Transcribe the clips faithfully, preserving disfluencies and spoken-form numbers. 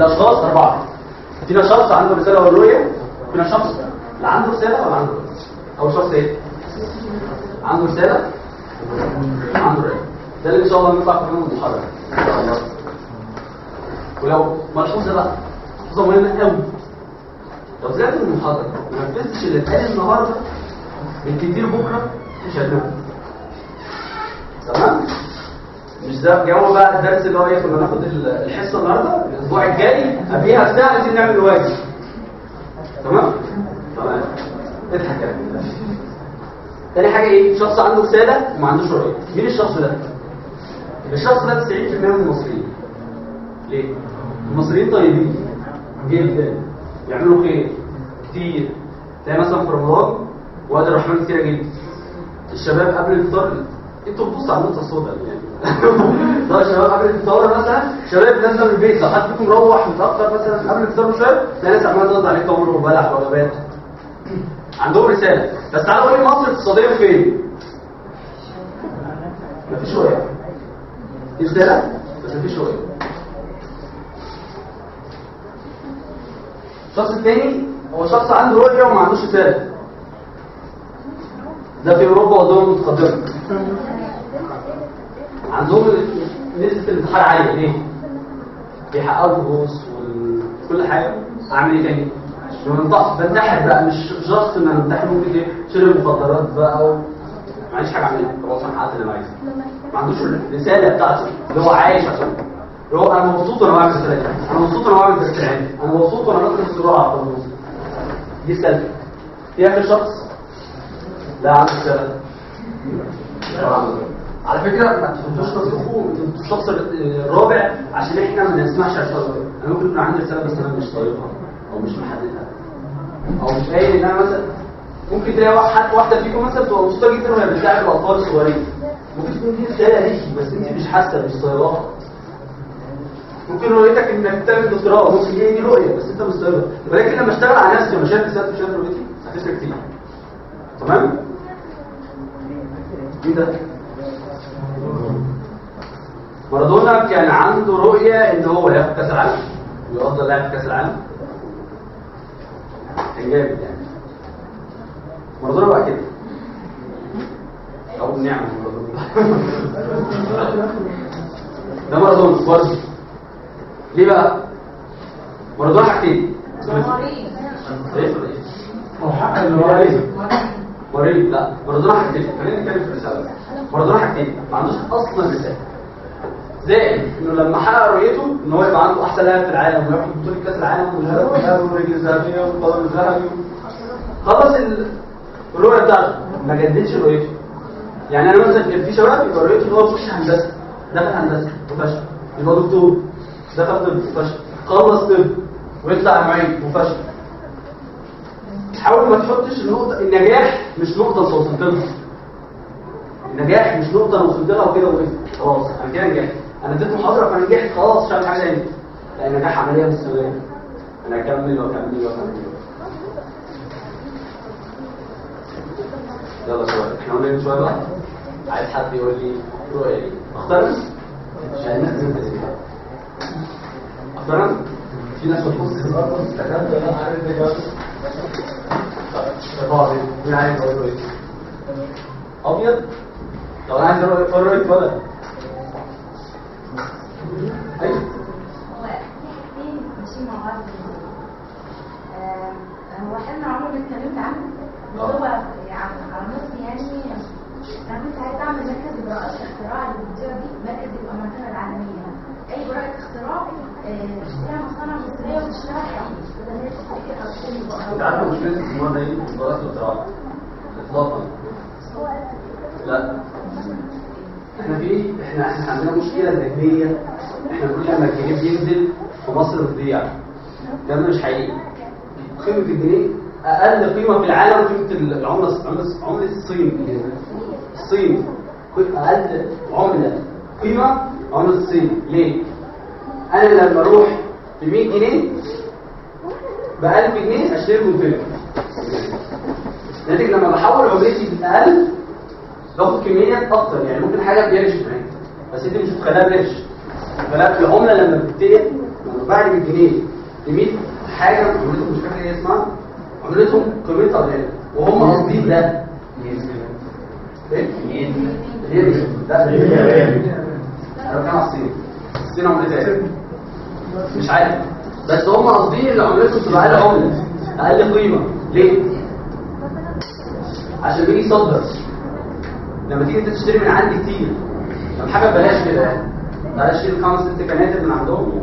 الاشخاص اربعه. فينا شخص عنده رساله ورؤيه، فينا شخص لا عنده رساله ولا عنده رؤيه. اول شخص ايه؟ عنده رساله عنده رؤيه. ده اللي ان شاء الله نطلع منه المحاضره ان شاء الله. ولو ملحوظه بقى ملحوظه مهمه قوي، لو طلعت من المحاضره ما نفذتش اللي اتقال النهارده بالكتير بكره مش هتنام. تمام؟ مش ده جو بقى الدرس اللي هو ايه كنا ناخد الحصه النهارده، الاسبوع الجاي قبليها بساعه عايزين نعمل الواجب. تمام؟ تمام. اضحك يا ابني. تاني حاجه ايه؟ شخص عنده رساله وما عندوش رؤيه. مين الشخص ده؟ الشخص ده تسعين في المية من المصريين. ليه؟ المصريين طيبين جدا، يعملوا خير كتير. تلاقي مثلا في رمضان وادي الرحمن كتيره جدا. الشباب قبل الفطار انتوا بتبصوا على النقطه السوداء يعني. ده شباب قبل الفطار مثلا، شباب نازله من البيت، لو حد فيكم مروح متاخر مثلا قبل الفطار بشويه تلاقي ناس عماله تقضي عليه تمر وبلح وجبات. عندهم رساله. بس تعالوا قولي مصر الاقتصاديه فين؟ مفيش رؤيه. في رساله بس مفيش رؤيه. الشخص الثاني هو شخص عنده رؤيه وما عندوش رساله. ده في اوروبا والدول المتقدمه. عندهم نسبه الانتحار عاليه. ليه؟ بيحققوا الغوص وكل حاجه. اعمل ايه تاني؟ بنتحر بقى، مش شخص ان انا بنتحر ممكن ايه شرب مخدرات بقى و... ما عنديش حاجه اعملها، خلاص انا حققت اللي انا عايزه. ما عندوش الرساله بتاعته اللي هو عايش عشان هو انا مبسوط وانا بعمل رساله، انا مبسوط وانا بعمل رساله، انا مبسوط وانا بكتب الصراع على النص. دي رسالتي. في اخر شخص لا عنده رساله. على فكره ما تفهموش تصرفوا انتوا الشخص الرابع عشان احنا ما نسمعش رساله. انا ممكن يكون عندي رساله بس انا مش طايقها او مش محددها او مش قايل ان انا مثلا. ممكن تلاقي واحد واحده فيكم مثلا تبقى مبسوطه جدا وهي بتلاعب الاطفال الصغيرين، ممكن تكون دي رساله ليكي بس انت مش حاسه مش طايقاها. ممكن رؤيتك انك تعمل دكتوراه، ممكن هي دي رؤيه بس انت مش طايقها. ولكن لما اشتغل على نفسي وما شايف رسالتي وشايف رؤيتي هتفرق كتير. تمام؟ ايه ده؟ مارادونا كان عنده رؤيه ان هو ياخد كاس العالم ويفضل لاعب في كاس العالم. كان جامد يعني. مارادونا بقى كده. او نعم مارادونا. ده مارادونا برضه. ليه بقى؟ مارادونا حاجتين. ايه؟ هو حق المريض. مريض لا، مارادونا حاجتين. خلينا نتكلم في الرساله. مارادونا حاجتين، ما عندوش اصلا رساله. زائد انه لما حقق رؤيته ان هو يبقى عنده احسن لاعب في العالم وياخد بطوله كاس العالم والهدف الذهبي والرجل الذهبيه والقدم الذهبي، خلص الرؤيه بتاعته ما جددش رؤيته. يعني انا مثلا كان في شباب يبقى رؤيته ان هو يخش هندسه، دخل هندسه وفشل، يبقى دكتور دخل طب وفشل، خلص طب ويطلع معيد وفشل. حاول ما تحطش النقطه، النجاح مش نقطه انت وصلت لها. النجاح مش نقطه انا وصلت لها وكده وكده خلاص انا كده نجحت، انا اديت محاضره فانا نجحت خلاص مش هعمل حاجه ثانيه. لا، النجاح عمليه مستمره، انا اكمل واكمل واكمل. يلا شويه احنا قلنا شويه بقى. عايز حد يقول لي رؤيه ايه؟ اختار عشان الناس تنتبه. اختار في ناس بتبص في الارض استخدمت ولا عارف ايه؟ طب مين عايز يقول ايه؟ ابيض. طب انا عايز اقول رؤيه ولا ايوه هو الاثنين ماشيين مع بعض. هو حلم عمري ما اتكلمت عنه بس هو يعني على نفسي يعني انا كنت عايز اعمل مركز براءات الاختراع اللي بتدير دي، مركز يبقى منتهى عالميا. اي براءة اختراع تشتغل مصانع مصريه وتشتغل حقيقي بدل ما هي تشتغل او تشتغل براءات. انت عارف مشكله الزمان ده ايه؟ براءات الاختراع اطلاقا لا. احنا في احنا احنا عندنا مشكله ذهنيه، احنا كل ما الجنيه بينزل في مصر بتضيع. ده مش حقيقي. قيمه الجنيه اقل قيمه في العالم قيمه العمله عمله عمله الصين. الصين اقل عمله قيمه عمله الصين. ليه؟ انا لما اروح ب مية جنيه ب ألف جنيه اشتري منتج. نتيجه لما بحول عملتي باقل باخد كميات اكتر. يعني ممكن حاجه بقرش معاك بس انت مش هتخليها بقرش. فلا العمله لما بتتقل لما باعني بالجنيه ل مية حاجه عملتهم، مش فاكر ايه اسمها، عملتهم قيمتها قليله وهم قاصدين ده. ايه؟ الين. لا الين. انا بتكلم على الصين. الصين عملتها ايه؟ مش عارف، بس هم قاصدين ان عملتهم تبقى اقل عمله، اقل قيمه. ليه؟ عشان بيجي يصدر. لما تيجي انت تشتري من عندي كتير، لما حاجه ببلاش كده يعني، تعالى اشتري خمس ست كناتر من عندهم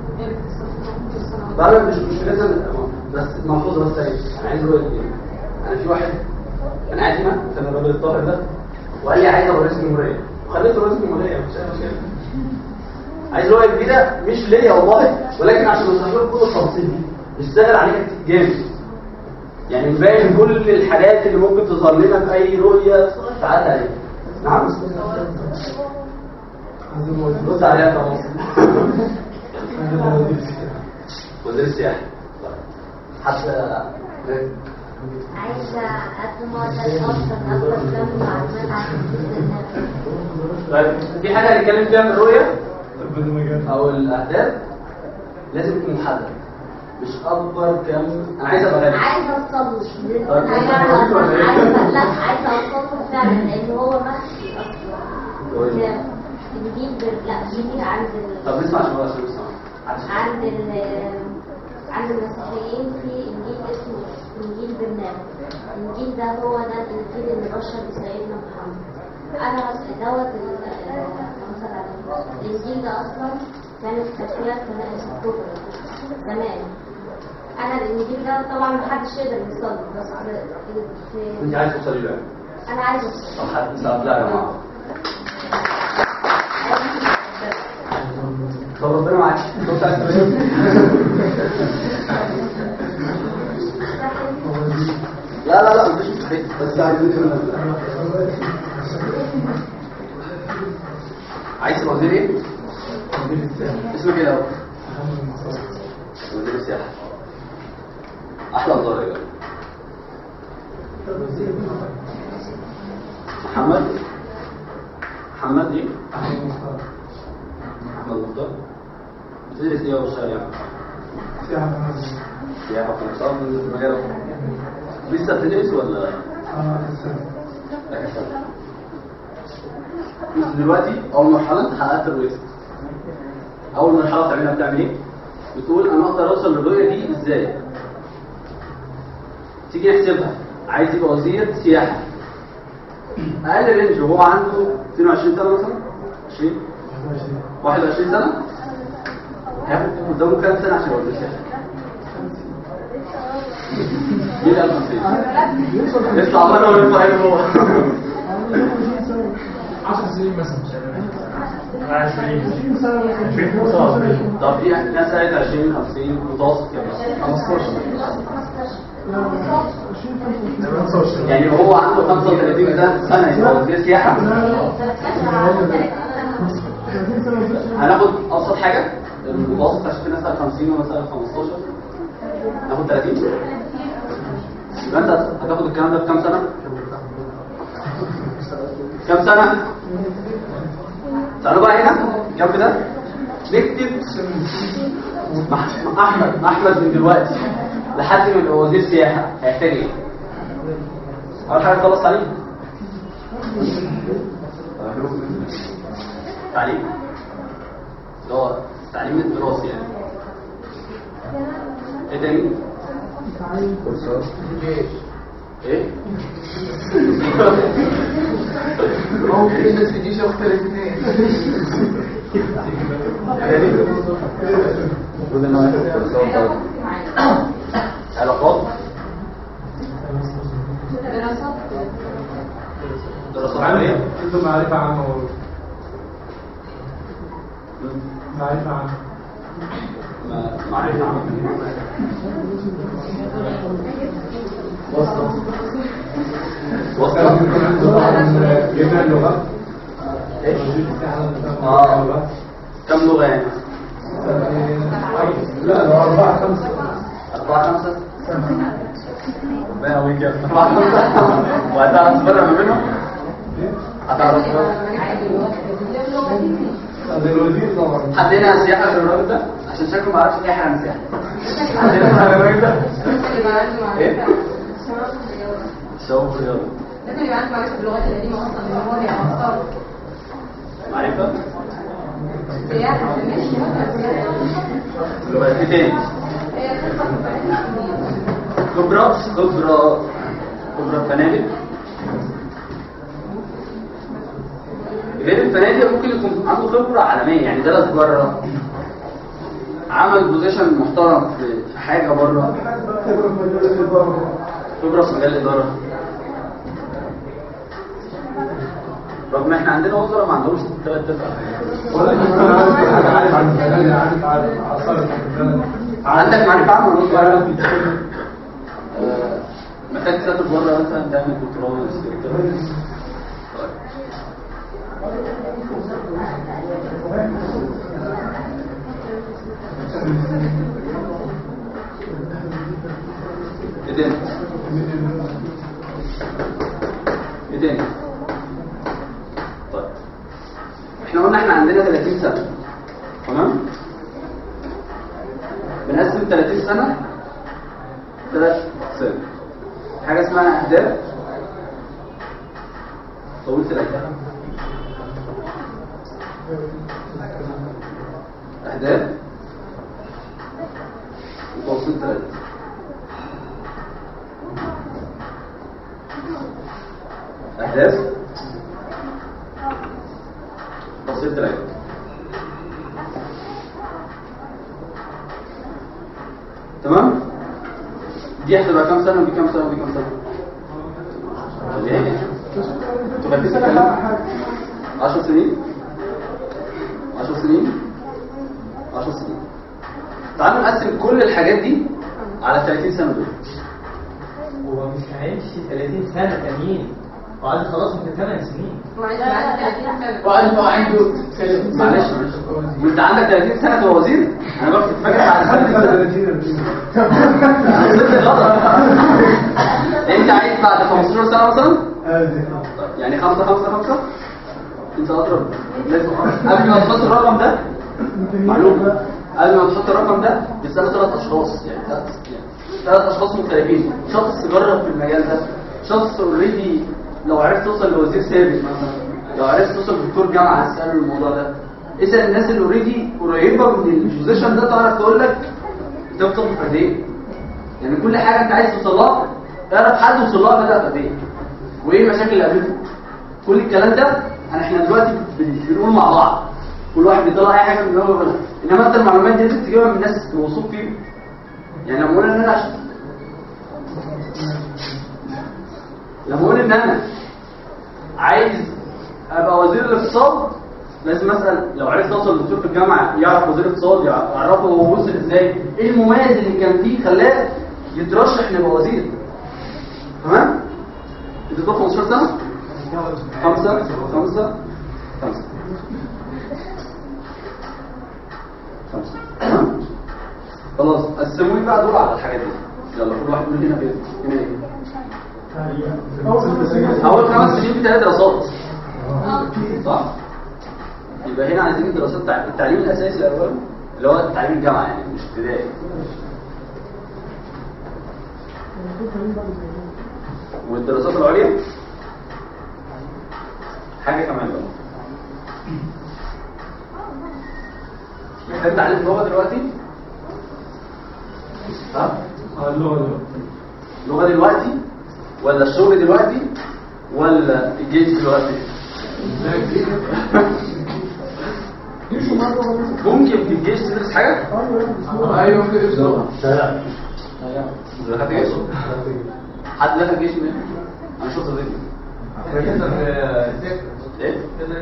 بقى مش مش لازم، بس ملحوظه بس ايه، انا عايز رؤيه ايه؟ انا في واحد كان قاعد هنا كان الراجل الطاهر ده وقال لي عايز ابقى رئيس جمهوريه، وخليته رئيس جمهوريه مش عارف مشكله. عايز رؤيه جديده مش ليا والله، ولكن عشان اشرح لكم كل التفاصيل دي اشتغل عليها جامد. يعني مبين كل الحاجات اللي ممكن تظهر لنا في اي رؤيه تعدي عليها. نعم؟ رد عليها طبعا. وزير السياحه. حتى عايزة أتمنى أكثر أكثر كم معلومات عن طيب في حاجه هنتكلم فيها في الرؤيه او الاهداف لازم تكون محدده، مش اكبر كم. انا عايز ابقى غني، عايزة أوصل عايزة لا عايزة أوصل فعلا لأن هو مخفي أصلا. نجيب لا نجيب عند طب نسمع شويه عشان نسمع عند ال عند المسيحيين في إنجيل اسمه إنجيل برنامج. الإنجيل ده هو ده الإنجيل اللي بشر بسيدنا محمد. أنا دوت مثلا الإنجيل ده أصلا كانت تسمية كنائس الكبرى زمان. أنا الإنجيل ده طبعا محدش يقدر يوصل بس في انت عايز توصلي له؟ أنا عايز أوصل. طب حد يساعد؟ لا يا جماعه طب ربنا معاك. لا لا لا مفيش مستحيل، بس عايزين عايز تبقى وزير ايه؟ اسمك ايه الاول؟ وزير السياحه. احلى وزاره يا جماعه. محمد محمد ايه؟ احمد مختار. بتدرس ايه وبتشتغل يعني؟ سياحة سياحه في مصر في مجال لسه بتدرس ولا؟ اه لسه. دلوقتي اول مرحله انت حققت الرؤيه. اول مرحله بتعملها بتعمل ايه؟ بتقول انا اقدر اوصل للرؤيه دي ازاي؟ تيجي نحسبها. عايز يبقى وزير سياحه، اقل رينج وهو عنده اثنين وعشرين سنه مثلا، عشرين واحد وعشرين سنه، هياخد قدامه كام سنه عشان يبقى وزير سياحه؟ يبقى الخمسين يطلع بره ويطلع هنا جوه. عشر سنين مثلا. عشرين طب في ناس قالت عشرين خمسين متوسط كام؟ خمستاشر. يعني هو عنده خمسة وثلاثين سنه يبقى وزير سياحه. هناخد ابسط حاجه المتوسط عشان في ناس قالت خمسين وناس قالت خمستاشر، ناخد ثلاثين. يبقى انت هتاخد الكلام ده في كام سنه؟ كام سنه؟ تعالوا بقى هنا جنب ده نكتب احمد احمد من دلوقتي لحد ما يبقى وزير سياحه هيحتاج ايه؟ اول حاجه خلص تعليم. تعليم اللي هو التعليم الدراسي يعني. ايه تاني؟ كورسات. ايه؟ ممكن الناس تجيش اختار الاثنين. علاقات. دراسات عامة. انتوا معرفة عنه. معرفة عنه. معرفة عنه. وصل. وصل. جبنا اللغة. ايش؟ اه كم لغة يعني؟ لا لو أربعة خمسة. أربعة خمسة؟ ربنا ويك يا أربعة خمسة. وهتعرف تفرق ما بينهم؟ هتعرف تفرق؟ الوزير طبعا. حد هنا سياحة في الراجل ده؟ عشان عشان شكله ما عرفش يحرق مساحه. ايه؟ شوف رياضه. لازم يبقى عنده معرفه باللغات القديمه اصلا ان هو بيعرفها. معرفه؟ سياحه ماشي لغات ايه تاني؟ خبره خبره خبره فنادق. غير الفنادق ممكن يكون عنده خبره عالميه، يعني درس بره، عمل بوزيشن محترم في حاجه بره، خبره في مجال الاداره. رغم احنا عندنا وزراء ما عندهمش ثلاث ارباع. عندك معرفه عامه ولا معرفه؟ محتاج تسافر بره مثلا تعمل دكتوراه ماجستير. ايه تاني؟ ايه تاني؟ طيب احنا قلنا احنا عندنا ثلاثين سنة، تمام؟ بنقسم ثلاثين سنة ثلاث اقسام. حاجة اسمها اهداف طويلة الأجل، أهداف وتوصيل ثلاثة. أهداف توصيل ثلاثة. تمام؟ دي هتبقى كام سنة ودي كام سنة ودي كام سنة؟ ليه؟ تبقى تتكلم عشر سنين؟ عشر سنين؟ عشر سنين. تعالوا نقسم كل الحاجات دي على ثلاثين سنة دول. هو مش هيمشي ثلاثين سنة تانيين وعايز خلاص من ثمان سنين. وقال له عنده معلش معلش وانت عندك ثلاثين سنة تبقى وزير؟ انا بقى فاكر على ثلاثين سنة غلط. انت عايز بعد خمستاشر سنة مثلا؟ يعني خمسة خمسة خمسة؟ انت اضرب لازم قبل ما تحط الرقم ده معلومة، قبل ما تحط الرقم ده بيسألوا ثلاث اشخاص، يعني ثلاث يعني ثلاث اشخاص مختلفين. شخص جرب في المجال ده، شخص اوريدي لو عرفت توصل لوزير سابق مثلا، لو عرفت توصل لدكتور جامعه تساله الموضوع ده. اسال الناس اللي اوريدي قريبه من البوزيشن ده تعرف تقول لك انت بتوصل في قد ايه. يعني كل حاجه انت عايز توصل لها تعرف حد وصل لها بدا في قد ايه وايه المشاكل اللي قابلته. كل الكلام ده احنا دلوقتي بنقول مع بعض، كل واحد بيطلع اي حاجه من هو بلد. انما انت المعلومات دي لازم تجيبها من الناس موثوق فيهم. يعني لما اقول ان انا عشان لما اقول ان انا عايز ابقى وزير الاقتصاد لازم اسال لو عرفت اوصل لدكتور في الجامعه يعرف وزير الاقتصاد يعرفه هو وصل ازاي، ايه المميز اللي كان فيه خلاه يترشح انه يبقى وزير. تمام؟ انت تبقى خمستاشر سنه؟ خمسه خمسه خمسه خمسه تمام؟ خلاص قسموا لي بقى دول على الحاجات دي. يلا كل واحد يقول لنا فين هنا ايه. اول خمس سنين في ثلاث دراسات صح؟ يبقى هنا عايزين الدراسات التعليم الاساسي الاول اللي هو تعليم الجامعه يعني مش ابتدائي. والدراسات العليا حاجه كمان بقى. محتاج تعلم لغه دلوقتي؟ ها؟ اه اللغة لغه دلوقتي ولا الشغل دلوقتي ولا الجيش دلوقتي؟ ممكن في الجيش تدرس حاجه؟ ايوه ممكن تدرس لغه. لا دخلت جيش؟ حد دخل جيش منين؟ انا شفت فيديو. ايه؟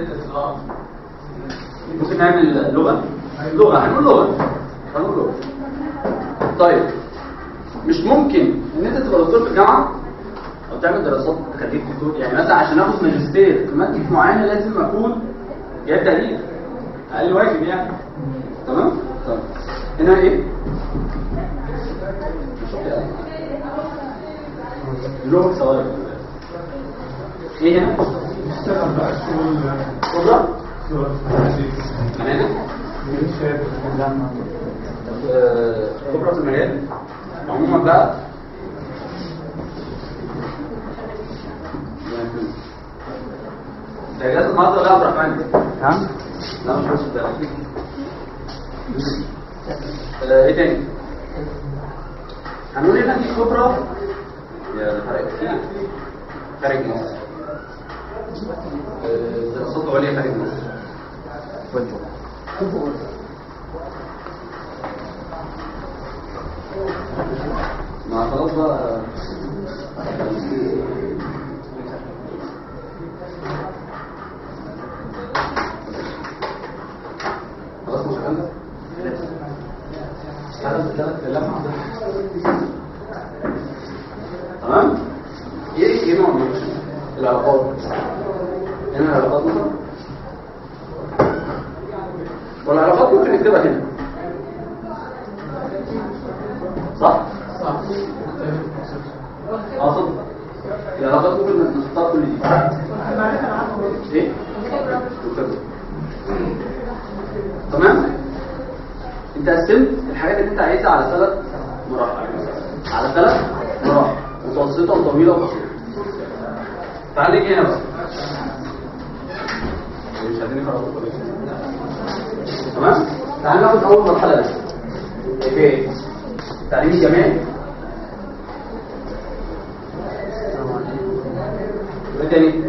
ممكن نعمل لغه؟ لغه هنقول لغه هنقول لغه. طيب مش ممكن ان انت تبقى دكتور في الجامعه او تعمل دراسات تخليك دكتور؟ يعني مثلا عشان اخد ماجستير في ماده معينه لازم اكون جايب تقدير اقل واجب يعني. تمام؟ طيب هنا ايه؟ لغه ثوابت. ايه هنا؟ اشتغل بقى شغل قدره؟ شغل معناها خبرة في المجال عموما بقى. ده جهاز النهارده ولا عبد الرحمن؟ نعم؟ لا مش بس ده. ايه تاني؟ هنقول هنا دي خبرة يا فرق كتير خارج مصر. دراسات عليا خارج مصر. ما خلاص بقى خلاص مش هكمل ثلاث ثلاث كلام تمام. ايه ايه نوع من العلاقات؟ هنا العلاقات مثلا والعلاقات ممكن نكتبها هنا صح؟ صح. اه صح. العلاقات ممكن نختار كل دي. ايه؟ تمام؟ انت قسمت الحاجات اللي انت عايزها على ثلاث مراحل. على ثلاث مراحل متوسطة وطويلة وقصيرة. تعال نيجي هنا بقى. مش عايزين نقرا تمام؟ تعال ناخد أول مرحلة دي. ايه؟ التعليم الجامعي. ايه تاني؟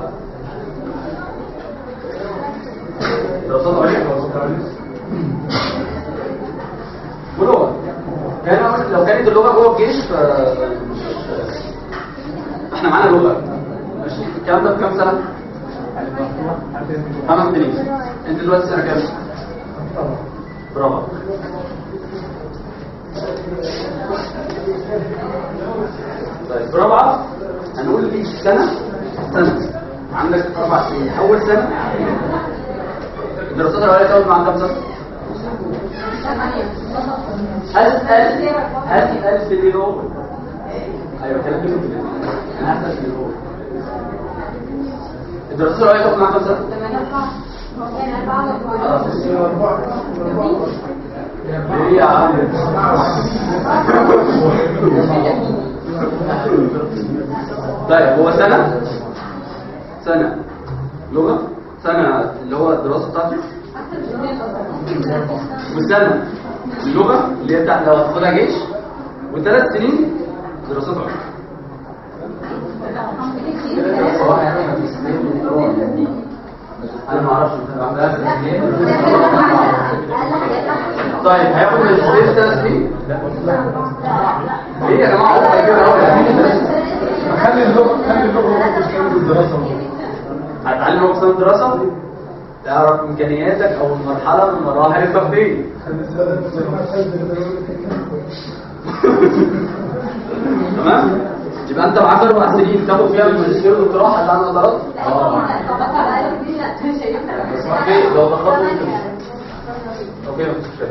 دراسات عليا. ولغة. كان لو كانت اللغة جوه الجيش ف احنا معانا لغة. ماشي؟ الكلام ده بكام سنة؟ خمس سنين. انت دلوقتي سنة كام؟ برافو. طيب رابعة هنقول لي سنة سنة عندك أربع سنين. أول سنة الدراسات العليا تقعد مع كام سنة؟ أسأل أسأل في اليوم. أيوة كلام كده. أنا أسأل في اليوم. الدراسات العليا تقعد مع كام سنة؟ ايه يا عم طيب هو سنة سنة لغة سنة اللي هو الدراسة بتاعتي وسنة اللغة اللي هي بتاعت لو هتاخدها جيش وثلاث سنين دراسات عليا. انا ما اعرفش طيب هياخد ماجستير ثلاث سنين؟ ليه يا جماعه هو هيجيبها اهو خلي اللغه خلي اللغه مش كامل الدراسه. هتعلم وقت الدراسه تعرف امكانياتك او المرحله من مراحل التقديم. تمام؟ يبقى انت معاك اربع سنين تاخد فيها الماجستير والدكتوراه. حد عنده نظرات؟ اه اوكي لو دخلت ممكن اوكي مفيش مشكله.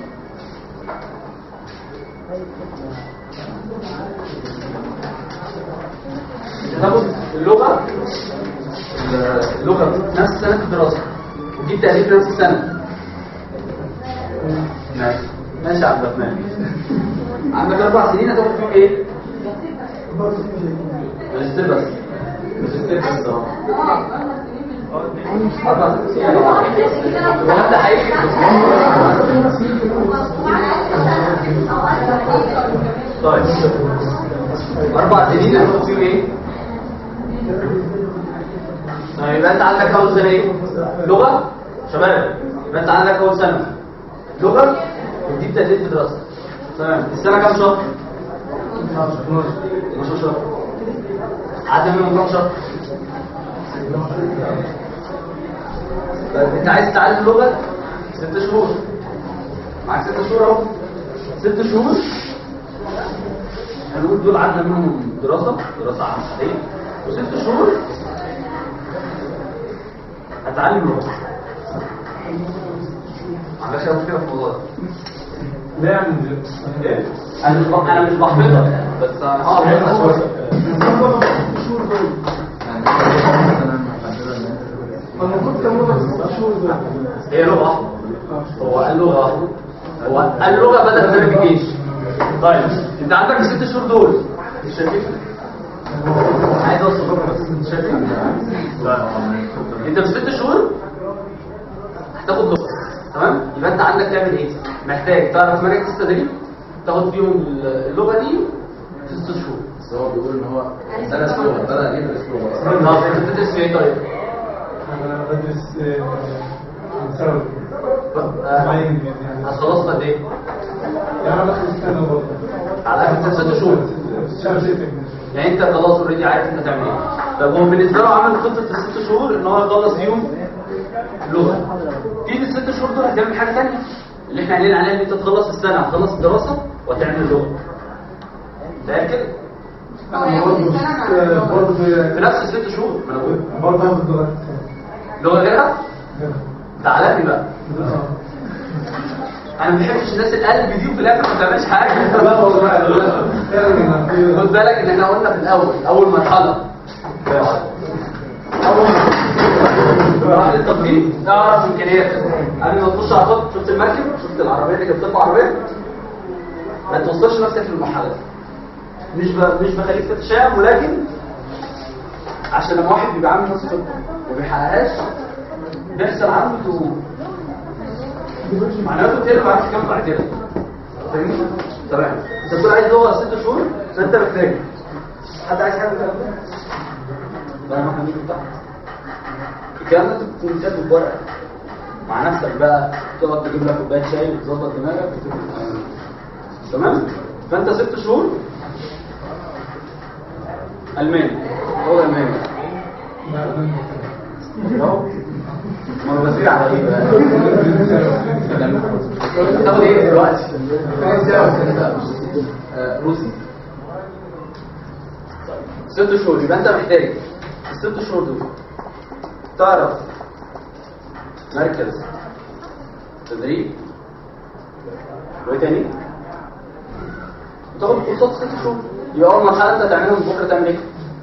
تاخد اللغه اللغه نفس سنه الدراسه وتجيب تقدير في نفس السنه. ماشي ماشي يا عبد الرحمن. عندك اربع سنين هتاخد فيهم ايه؟ ماجستير بس. ماجستير بس اه أربع سنين وهذا حقيقي. طيب أربع سنين هتاخد فيهم إيه؟ طيب يبقى أنت عندك أول سنة إيه؟ لغة شباب. يبقى أنت عندك أول سنة لغة وتجيب تقدير في دراسة. تمام. السنة كام شهر؟ اتناشر شهر. عدى منهم كام شهر؟ انت عايز تتعلم لغه ست شهور. معاك ست شهور اهو. ست شهور هنقول دول عدى منهم دراسه دراسه عمليه وست شهور هتعلم لغه. عندك مشكله في الموضوع ده؟ لا يعني ايه؟ انا مش انا مش بحفظها بس اه المفروض كان لغه ست شهور دول. هي لغه واحده. هو قال لغه واحده هو اللغه بدات من الجيش. طيب انت عندك الست شهور دول مش شايفين؟ عايز اوصل لكم بس انت شايفين؟ انت في ست شهور هتاخد لغه، تمام؟ يبقى انت عندك تعمل ايه؟ محتاج تعرف مراكز التدريب تاخد فيهم اللغه دي في ست شهور. بس هو بيقول ان هو درس لغه، بدا يدرس لغه. اه انت بتدرس في ايه طيب؟ انا بدرس ثانوي هتخلص قد ايه؟ يعني باخد سنه برضه على اخر ست شهور. شهر ستة. يعني انت خلاص اوريدي عارف انت هتعمل ايه. طب هو بالنسبه له عامل خطه الست شهور ان هو يخلص فيهم لغه. في الست شهور دول هتعمل حاجه ثانيه اللي احنا قايلين عليها ان انت تخلص السنه هتخلص الدراسه وتعمل لغه. ده كده برضه في نفس الست شهور. ما انا بقول برضه هاخد دلوقتي لغه غيرها. تعالى لي بقى. انا ما بحبش الناس القلب دي وفي الاخر ما بتعملش حاجه. لا والله خد بالك ان احنا قلنا في الاول اول مرحله اول مرحله التطبيق نعرف امكانياتك قبل ما تخش على خط. شفت المركب؟ شفت العربيه اللي كانت بتطلع عربيه؟ ما توصلش نفسك للمرحله دي. مش ب... مش بخليك تتشائم، ولكن عشان لما واحد بيبقى عامل نفسه خطه وما بيحققهاش بيحصل عنده ذهول. معناته تقلب عايز كام بعد كده. فاهمني؟ تمام. انت بتقول عايز لغه ست شهور فانت محتاج. حد عايز حاجه كده؟ ده ما احنا بنيجي تحت. الكلام ده تكون كاتبه بورقه مع نفسك بقى، تقعد تجيب لك كوبايه شاي وتظبط دماغك وتكتب. تمام؟ فانت ست شهور الماني. هو الماني. اهو ما انا بسير على ايه بقى؟ تاخد ايه دلوقتي؟ روسي. ست شهور. يبقى انت محتاج الست شهور دول تعرف مركز تدريب وايه تاني؟ وتاخد كورسات ست شهور. يبقى اول مرحله انت هتعملها من بكره تعمل ايه؟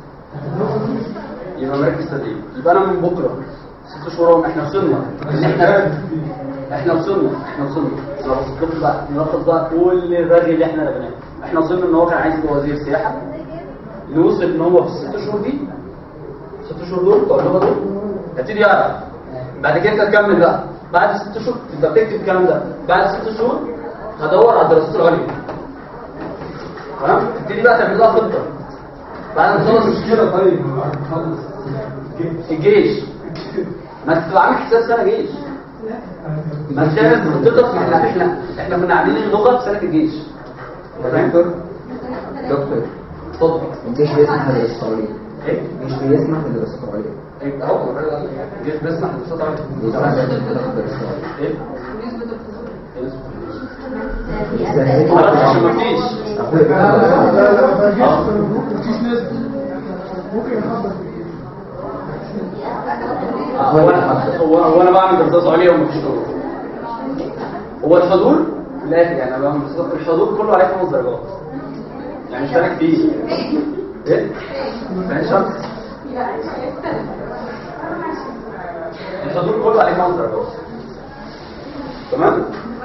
يبقى مركز تدريب. يبقى انا من بكره ست شهور احنا وصلنا ان احنا احنا وصلنا احنا وصلنا لو وصلت بقى نلخص بقى كل الرغي اللي احنا رغيناه. احنا وصلنا ان هو كان عايز يبقى وزير سياحه. نوصل ان هو في الست شهور دي ست شهور دول بتوع اللغه دول هتبتدي يعرف. بعد كده انت تكمل بقى بعد ست شهور. انت بتكتب الكلام ده بعد ست شهور هدور على الدراسات العليا. تمام؟ تبتدي بقى تعمل لها خطه بعد ما تخلص مشكله. طيب بعد ما تخلص الجيش ما تبقى عامل حساب سنه جيش. ما انت لازم خطتك. احنا احنا احنا كنا عاملين اللغه في سنه الجيش. دكتور دكتور اتفضل. الجيش بيسمح بالدراسات العليا. ايه؟ مش بيسمح بالدراسات العليا. ايه اهو الجيش بيسمح بالدراسات العليا. بيسمح بالدراسات العليا. ايه؟ ازاي؟ خلاص عشان ما فيش. هو انا هو هو انا بعمل دراسات عليا ومفيش حضور. هو الحضور في الاخر يعني انا بعمل دراسات الحضور كله عليه خمس درجات. يعني مش فارق كتير. ايه؟ فاهم شرط؟ الحضور كله عليه خمس درجات. تمام؟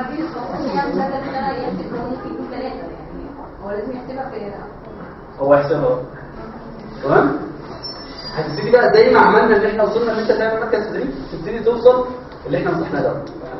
هو لازم يحسبها في هو يحسبها. تمام؟ هتبتدي بقى زي ما عملنا اللي احنا وصلنا ان انت تعمل مركز تدريب تبتدي توصل اللي احنا مسحناه ده.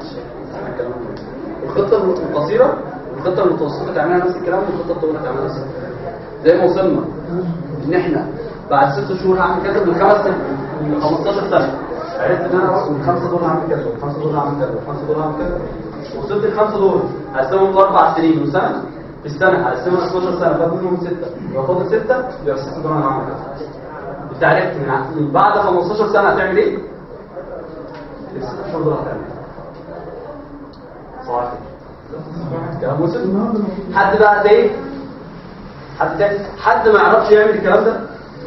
الخطه القصيره والخطه المتوسطه تعملها نفس الكلام والخطه الطويله تعملها نفس الكلام. زي ما وصلنا ان احنا بعد ست شهور هعمل كذا من خمس سنين من خمستاشر سنه. عرفت ان انا من خمسه دول هعمل كذا والخمسه دول هعمل كذا والخمسه دول هعمل كذا. وصلت الخمسه دول هقسمهم لاربع سنين وسنه. في السنه هقسمهم اتناشر سنه فاضل منهم سته. يبقى فاضل سته يبقى الست دول انا هعمل كذا. انت عرفت من بعد خمستاشر سنه هتعمل ايه؟ الست شهور دول هتعمل ايه؟ صح كده؟ كلام وصل؟ حد بقى ده ايه؟ حد تاني؟ حد ما يعرفش يعمل الكلام ده؟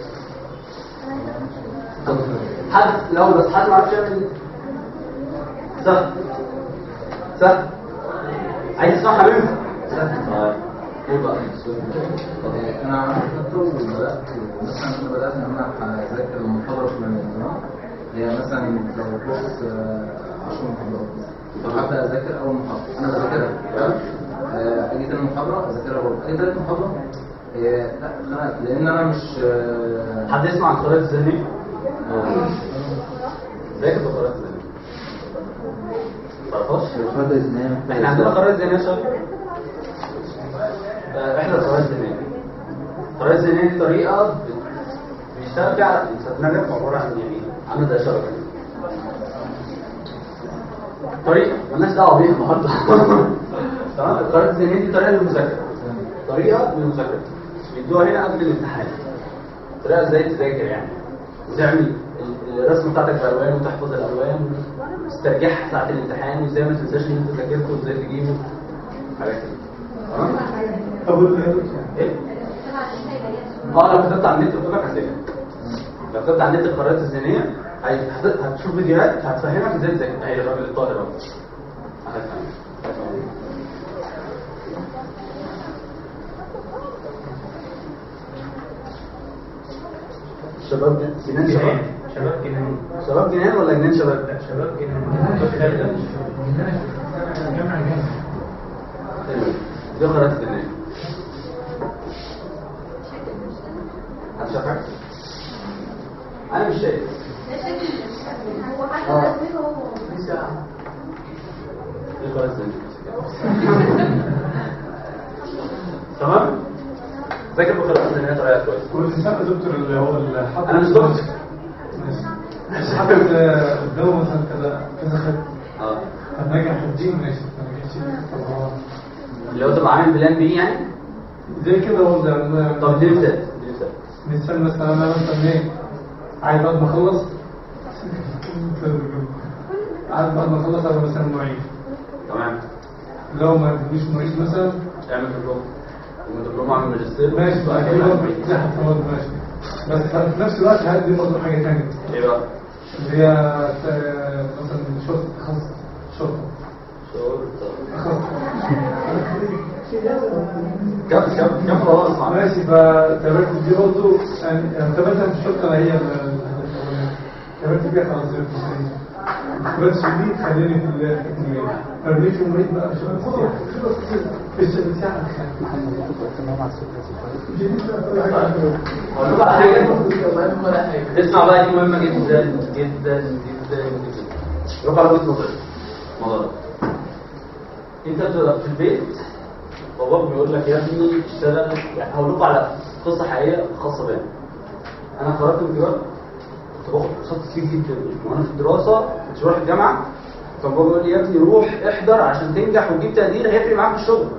حد لو بس حد ما يعرفش يعمل سهل سهل عايز تسمع حبيبي؟ سهل ايه بقى؟ انا عملت خطه وبدات مثلا بدات ان انا اذاكر المحاضره الفلانيه. تمام؟ هي مثلا لو كورس عشر محاضرات هبدا اذاكر اول محاضره انا بذاكرها تمام. آه، اجي تاني محاضره اذاكرها برضه، اجي تالت محاضره آه، لا خلاص لان انا مش آه، حد يسمع عن الخرائط الذهنيه؟ ذاكر الخرائط الذهنيه تعرفهاش؟ الخرائط الذهنية احنا عندنا خرائط ذهنيه شغل. احنا الخرائط الذهنيه الخرائط الذهنيه دي طريقه بيشتغل فيها على دماغك، عباره عن يعني عامله زي شبكه طريقه مالناش دعوه بيها النهارده. تمام. الخرائط الذهنيه دي طريقه للمذاكره، طريقه للمذاكره بيدوها هنا قبل الامتحان، طريقه ازاي تذاكر يعني، وتعمل الرسمه بتاعتك بالالوان وتحفظ الالوان وتسترجعها ساعه الامتحان، وازاي ما تنساش ان انت ذاكرته وازاي تجيبه حاجات كده. تمام. طب ايه؟ اه لو كتبت على النت قلت لك هتلاقيها. لو كتبت على النت الخرائط الذهنيه هي- هت- هتشوف فيديوهات هتفهمك ازاي تذاكر. هي الراجل الطاهر اهو هتفهم. شباب جنان شباب شباب جنان. شباب جنان ولا جنان شباب؟ لا شباب جنان. دي خرائط الذهنيه. حد شاف حاجه؟ انا مش شايف. هو حتى رسمته هو دي خرائط الذهنيه. تمام؟ ذاكر بخرائط الذهنيه طريقه كويسه. والإنسان يا دكتور اللي هو اللي حاطط انا مش دكتور. ماشي. مش حاطط قدامه مثلا كذا كذا خط. اه طب نجح في الدين ماشي، ما نجحش طب هو اللي هو تبقى عامل بلان بي يعني. زي كده هو ده. طب دي مثال دي مثال مثال مثلا انا مثلا ايه عايز بعد ما اخلص عايز بعد ما اخلص ابقى مثلا معيد. تمام. لو ما ادونيش معيد مثلا اعمل دبلوم ودبلوم اعمل ماجستير. ماشي بقى كده برضه زي حتى برضه ماشي، بس في نفس الوقت هدي برضه حاجه ثانيه ايه بقى؟ اللي هي آه، مثلا شرطه تخصص شرطه شرطة. كم كم كم خلاص معلش. ماشي. فتابعت دي برضه يعني تابعتها في الشرطه هي الهدف الاولاني، تابعت بيها خلاص زي بس دي خليني في التكنيك ما بنيش مريض بقى في السياحه في السياحه هقول لكم على حاجة. اسمع بقى دي مهمة جدا جدا جدا جدا. روح على وجهة نظري الموضوع ده. انت بتبقى في البيت باباك بيقول لك يا ابني اشتغل، يعني هقول لكم على قصة حقيقية خاصة بيا. انا خرجت من التجارة كنت باخد كورسات كتير جدا وانا في الدراسة كنت بروح الجامعة، كان بابا يقول لي يا ابني روح احضر عشان تنجح وتجيب تقدير هيفرق معاك في الشغل.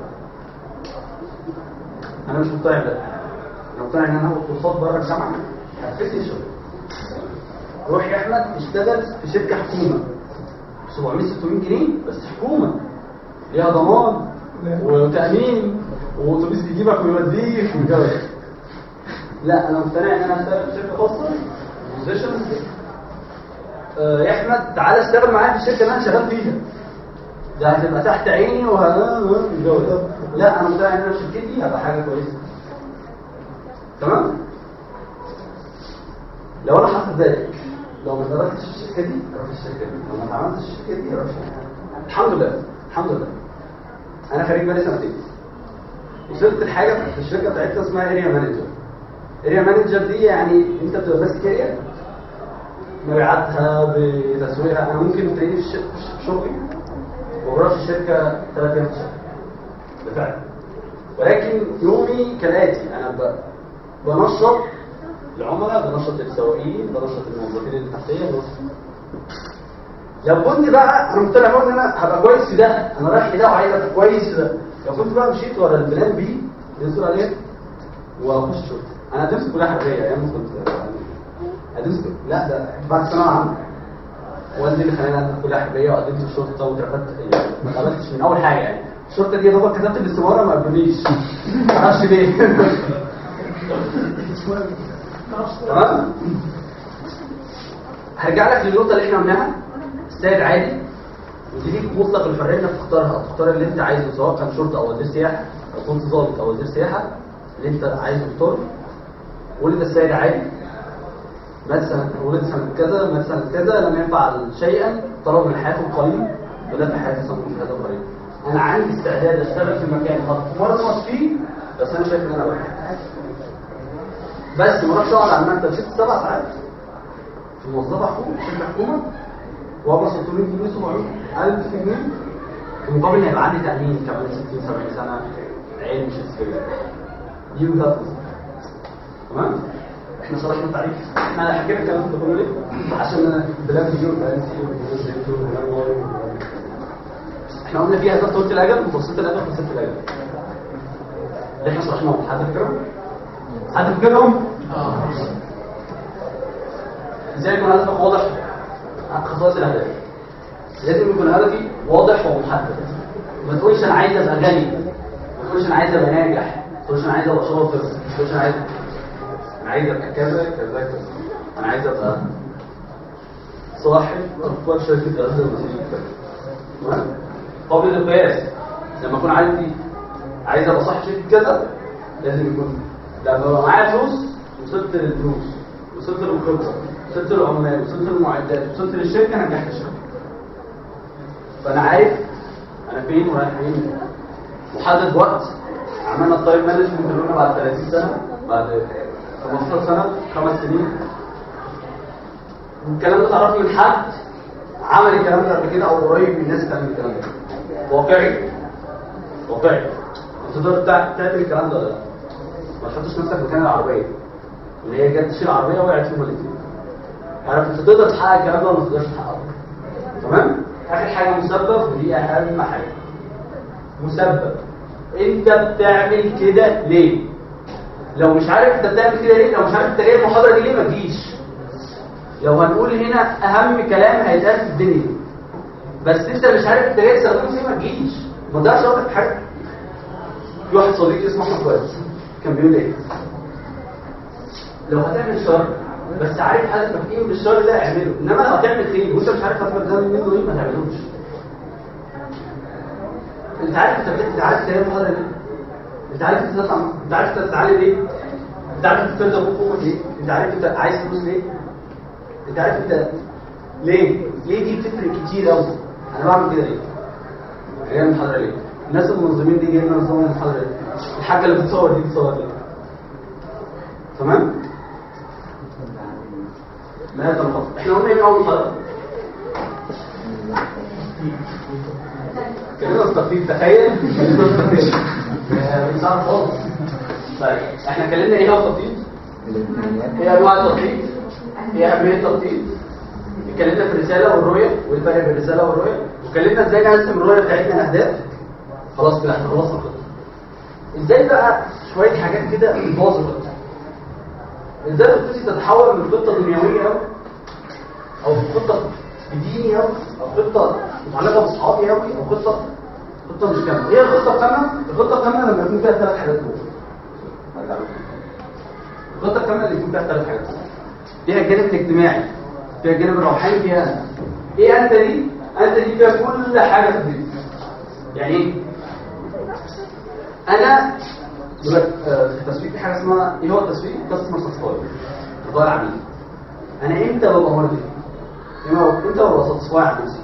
انا مش مقتنع بده. انا مقتنع ان انا هاخد كورسات بره الجامعة هتفيدني الشغل. روح يا احمد اشتغل في شركة حكومة سبعمية ستمية جنيه بس حكومة ليها ضمان وتأمين وأتوبيس بيجيبك ويوديك والجو ده. لا أنا مقتنع إن أنا أشتغل في شركة خاصة بوزيشن. آه يا أحمد تعالى اشتغل معايا في الشركة اللي أنا شغال فيها، ده هتبقى تحت عيني والجو ده. لا أنا مقتنع إن أنا شركتي هبقى حاجة كويسة. تمام؟ لو أنا حاطط ذلك لو ما اشتغلتش في الشركة دي أروح الشركة دي، لو ما عملتش الشركة دي أروح الشركة دي. الحمد لله الحمد لله انا خريج بقالي سنتين. وصلت لحاجه في الشركه بتاعتنا اسمها اريا مانجر. اريا مانجر دي يعني انت بتبقى ماسك اريا مبيعاتها بتسويقها. انا ممكن تلاقيني في شغلي وبروح الشركه ثلاث ايام في الشهر بالفعل، ولكن يومي كالاتي: انا ب... بنشط العملاء، بنشط السواقين، بنشط الموظفين اللي تحتيه. لو كنت بقى انا مقتنع ان انا هبقى كويس في ده، انا رايح لده وعايز ابقى كويس في ده، لو كنت بقى مشيت ورا البلان بي اللي بنقول عليه واخش شغل. انا قدمت كلها حربيه ايام ما كنت قدمت لا ده بعد ثانويه عامه والدي اللي خلاني ادخل كلها حربيه وقدمت في الشرطه واترفدت. يعني ما اتقبلتش من اول حاجه، يعني الشرطه دي يا دوبك كتبت الاستماره ما قبلونيش ما اعرفش ليه. تمام. هرجع لك للنقطه اللي احنا قلناها. السيد عادي ودي ليك مطلق الحريه انك تختارها، تختار اللي انت عايزه سواء كان شرطه او وزير سياحه او كنت ضابط او وزير سياحه اللي انت عايزه تختاره. ولد السيد عادي مات سنه ولد سنه كذا مات سنه كذا لم يفعل شيئا طلب من حياته القليل وده في حياتي صنع من هذا الطريق. انا عندي استعداد اشتغل في مكان هتمرمط فيه، بس انا شايف ان انا واحد بس ما اروحش اقعد على المكتب ست سبع ساعات في موظفه حكومه شركه حكومه وابقى ستمية جنيه سبعمية ألف جنيه في مقابل ان يبقى عندي تامين كمان ستين سبعين سنه عين مش هتسكت يو ذات. تمام؟ احنا شرحنا التعريف. انا هحكي لك الكلام ده كله ليه؟ عشان انا بلاد اليوم بقالي احنا قلنا فيها هدف طولة الاجل وتوسط الاجل وتوسط الاجل. اللي احنا شرحناهم حد فاكرهم؟ حد فاكرهم؟ اه. ازاي يكون هدفك واضح؟ خصائص الاهداف. لازم يكون هدفي واضح ومحدد. ما تقولش انا عايز ابقى غني، ما تقولش انا عايز ابقى ناجح، ما تقولش انا عايز ابقى شاطر، ما تقولش انا عايز انا عايز ابقى كذا كذا كذا، انا عايز ابقى صاحب اكبر شركه غزل المصريين كذا. تمام؟ قابل للقياس. لما اكون عندي عايز ابقى صاحب شركه كذا لازم يكون لما ابقى معايا فلوس وصلت للفلوس، وصلت للخبره، وصلت للعمال، وصلت للمعدات، وصلت للشركه نجحت الشركه. فانا عارف انا فين ورايح فين. محدد وقت. عملنا التايم مانجمنت اللي قلنا بعد ثلاثين سنه، بعد خمستاشر سنه، خمس سنين. الكلام ده تعرفني من حد عمل الكلام ده قبل كده او قريب من الناس تعمل الكلام ده. واقعي. واقعي. انت تقدر تعمل الكلام ده ولا لا؟ ما تحطش نفسك مكان العربيه اللي هي جت تشيل العربيه وقعت فيهم الاثنين. عارف انت تقدر تحقق الكلام ده ولا ما تقدرش تحققه. تمام؟ اخر حاجه مسبب، ودي اهم حاجه. مسبب. انت بتعمل كده ليه؟ لو مش عارف انت بتعمل كده ليه، لو مش عارف انت جاي المحاضره دي ليه ما تجيش. لو هنقول هنا اهم كلام هيتقال في الدنيا بس انت مش عارف انت جاي تستخدمه ليه ما تجيش. ما تضيعش وقتك في حاجه. في واحد صديقي اسمه احمد كويس كان بيقول ايه؟ لو هتعمل شر بس عارف هدفك ايه من الشر ده اعمله، انما لو هتعمل خير وانت مش عارف هدفك ده منه ايه ما تعملوش. انت عارف انت بتعمل عارف تلاقي المحاضره ليه؟ انت عارف انت تطلع انت عارف انت تتعلم ايه؟ انت عارف انت ترضى ابوك وامك ليه؟ انت عارف انت عايز فلوس ليه؟ انت عارف انت ليه؟ ليه دي بتفرق كتير قوي. انا بعمل كده ليه؟ جاي المحاضره ليه؟ الناس المنظمين دي جايين ينظموا المحاضره ليه؟ الحاجه اللي بتصور دي بتصور ليه؟ تمام؟ ما هذا الخط. احنا قلنا ايه اول محاضره؟ كلمه التخطيط. تخيل مش عارف خالص. طيب احنا اتكلمنا ايه هو التخطيط؟ ايه انواع التخطيط؟ ايه اهميه التخطيط؟ اتكلمنا في الرساله والرؤيه والفرق بين الرساله والرؤيه، واتكلمنا ازاي نقسم الرؤيه بتاعتنا لاهداف. خلاص كده احنا خلصنا الخطه. ازاي بقى شويه حاجات كده باظت. ازاي تبتدي تتحول من خطه دنيويه قوي او خطه ديني قوي او خطه متعلقه باصحابي قوي او خطه خطه مش كامله. ايه الخطه الكامله؟ الخطه الكامله لما يكون فيها ثلاث حاجات دول. الخطه الكامله اللي يكون فيها ثلاث حاجات. فيها الجانب الاجتماعي، فيها الجانب الروحاني، فيها أنت. ايه انت دي؟ انت دي فيها كل حاجه في الدنيا. يعني ايه؟ انا في التسويق في حاجه اسمها ايه هو التسويق؟ كاستمر ساتسفاي. رضا العميل. انا امتى ببقى مرضي؟ امتى ببقى ساتسفاي على نفسي؟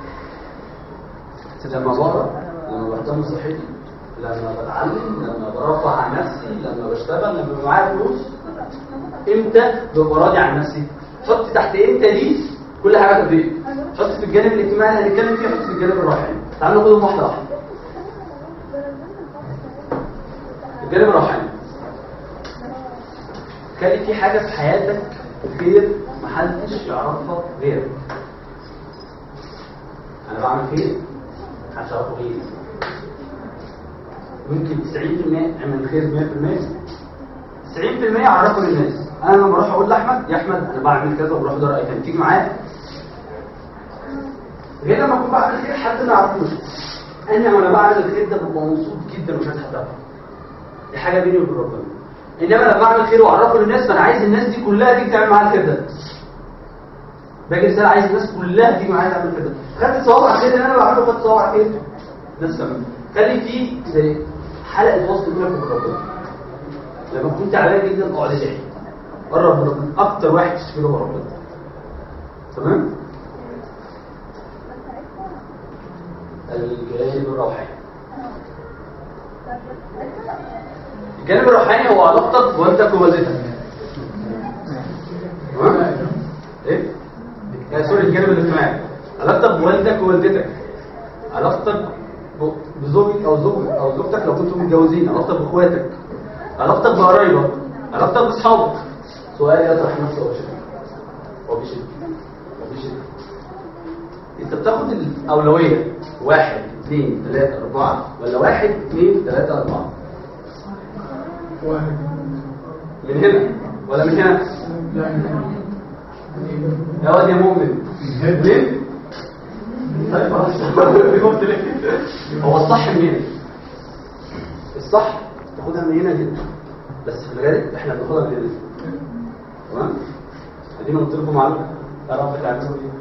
لما بقرا، لما بهتم بصحتي، لما بتعلم، لما برفع عن نفسي، لما بشتغل، لما بيبقى معايا فلوس. امتى ببقى راضي عن نفسي؟ حط تحت امتى دي كل حاجه تضيق. حط في الجانب الاجتماعي اللي هنتكلم فيه، حط في الجانب الروحاني. تعالوا ناخدهم واحده واحده. الجانب الروحاني. خلي في حاجه في حياتك خير محدش يعرفها غيرك. انا بعمل خير محدش يعرفه غيري. ممكن تسعين في المية اعمل خير مية في المية، تسعين في المية اعرفه للناس. انا لما بروح اقول لاحمد يا احمد انا بعمل كذا وبروح ادور اي كان تيجي معايا، غير لما اكون بعمل خير حد ما يعرفوش. انا وانا بعمل الخير ده ببقى مبسوط جدا ومش عايز حد يعرفه. دي حاجه بيني وبين ربنا. انما لما اعمل خير واعرفه للناس فانا عايز الناس دي كلها تيجي تعمل معايا الخير ده. باجي رساله عايز الناس كلها تيجي معايا تعمل كده. خدت ثواب على الخير اللي انا بعمله، خدت ثواب على الخير الناس كمان. خلي فيه زي حلقه وصل بينك وبين ربنا. لما كنت تعبان جدا اقعد ادعي. قرب من ربنا. اكتر واحد تشتغله هو ربنا. تمام؟ الجانب الروحاني. الجانب الروحاني هو علاقتك بوالدك ووالدتك. تمام؟ ايه؟ يا سوري الجانب الاجتماعي. علاقتك بوالدك ووالدتك. علاقتك بزوجك او زوج او زوجتك لو كنتم متجوزين، علاقتك باخواتك، علاقتك بقرايبك، علاقتك باصحابك. سؤال يطرح نفسه او شيء. هو بيشد. هو بيشد. انت بتاخد الاولويه واحد اثنين ثلاثة أربعة ولا واحد اثنين ثلاثة أربعة؟ واحد من هنا ولا من هنا؟ يعني يا واد يا مؤمن ليه؟ طيب خلاص هو الصح من هنا. الصح تاخدها من هنا جدا، بس في الغالب احنا بناخدها من هنا. تمام؟ ادينا قلت لكم معلومه يا رب تعملوا ايه؟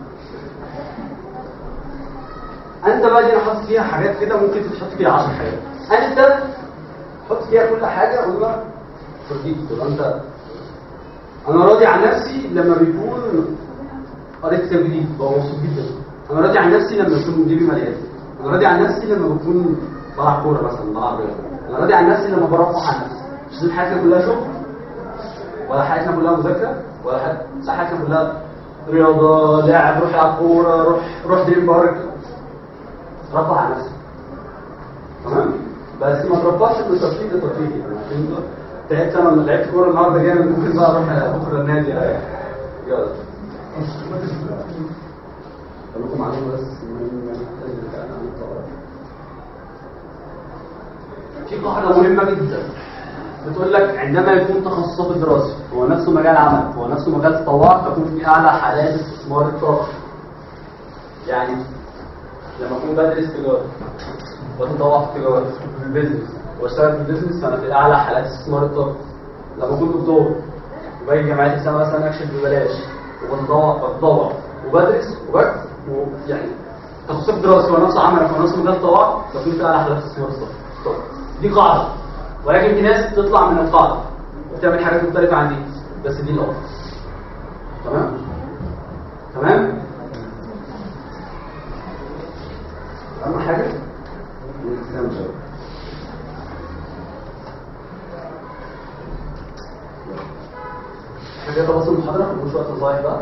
انت بقى دي انا حاطط فيها حاجات كده ممكن تحط فيها عشر حاجات. انت حط فيها كل حاجه قلنا ترضيك. تقول انت انا راضي عن نفسي لما بيكون قريت كتاب جديد ببقى مبسوط جدا. انا راضي عن نفسي لما يكون جيبي مليان. انا راضي عن نفسي لما بكون بلعب كوره مثلا بلعب رياضه. انا راضي عن نفسي لما برفع عن نفسي. مش لازم حياتنا كلها شغل ولا حياتنا كلها مذاكره ولا حاجه، لا حياتنا كلها رياضه، لاعب، روح العب كوره، روح روح دريم بارك. رفع عن نفسك. تمام؟ بس ما ترفعش من ترفيه لترفيه. يعني تعبت انا لما لعبت كوره النهارده جامد، ممكن بقى اروح بكره النادي اريح. يلا. اقول لكم معلومه بس في قاعده مهمه جدا بتقول لك عندما يكون تخصصك الدراسي هو نفسه مجال عمل هو نفسه مجال تطوع تكون في اعلى حالات استثمار الطاقه. يعني لما اكون بدرس تجاره واتطوع في التجاره في البيزنس واشتغل في البيزنس فانا في اعلى حالات استثمار الطاقه. لما كنت دكتور وباجي جامعات السنه مثلا اكشف ببلاش وبتطوع بتطوع وبدرس وبكتب ويعني تخصص دراسي ونص عمل ونص مجال طوع فكنت في اعلى حالات استثمار الطاقه. دي قاعده، ولكن في ناس تطلع من القاعده وتعمل حاجات مختلفه عن دي، بس دي الافضل. تمام؟ تمام؟ اهم حاجه الاستمتاع. حاجه تواصل المحاضره مش وقت نصايح بقى.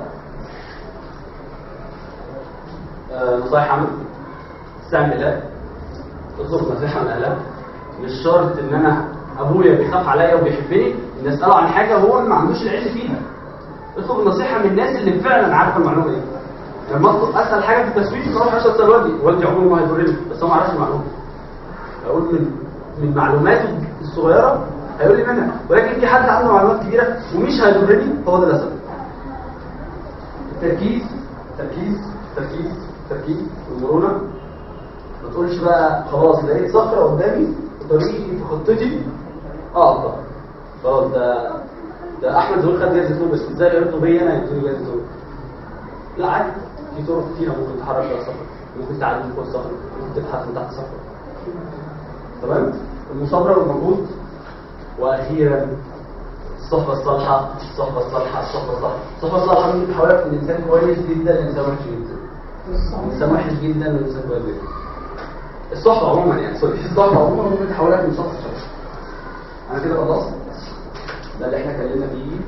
آه نصايح عمل استعمل بالله، اطلب نصيحه من اهلك. مش شرط ان انا ابويا بيخاف عليا وبيحبني ان اساله عن حاجه هو ما عندوش العلم فيها. اطلب النصيحه من الناس اللي فعلا عارفه المعلومه دي. لما اطلب اسال حاجه في التسويق اروح اسال والدي، والدي عمره ما هيضرني بس هو ما عرفش المعلومه. اقول من من معلوماته الصغيره هيقول لي منها، ولكن في حد عنده معلومات كبيره ومش هيضرني هو ده الاسبب. التركيز تركيز تركيز تركيز والمرونه. ما تقولش بقى خلاص لقيت صخره قدامي وطريقي في خطتي اقطع خلاص. ده ده احمد زويل خد جايزه نوبل بس ازاي يرضوا بيا انا يدوني جايزه نوبل؟ لا عادي، في طرق كتيره ممكن تحرك بيها الصخره، ممكن تعدي فوق الصخره، ممكن تبحث من تحت الصخره. تمام؟ المثابره والمجهود. واخيرا الصحبه الصالحه الصحبه الصالحه الصحبه الصالحه الصحبه الصالحه ممكن تحولك من انسان كويس جدا لانسان وحش جدا. انسان وحش جدا لانسان كويس جدا. الصحبه عموما يعني سوري الصحبه عموما ممكن تحولك من شخص لشخص. انا كده خلصت. ده اللي احنا اتكلمنا فيه.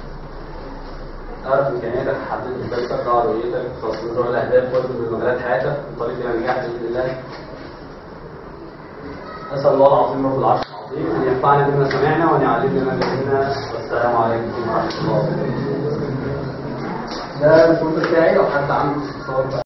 اعرف امكانياتك، حدد ازاي تقطع رؤيتك، خاصه نظام الاهداف برضه من مجالات حياتك من طريق النجاح باذن الله. اسال الله العظيم رب العرش العظيم ان ينفعنا بما سمعنا وان يعلمنا ما جهلنا. والسلام عليكم ورحمه الله وبركاته. ده الكمبيوتر بتاعي لو حد عنده استفسار.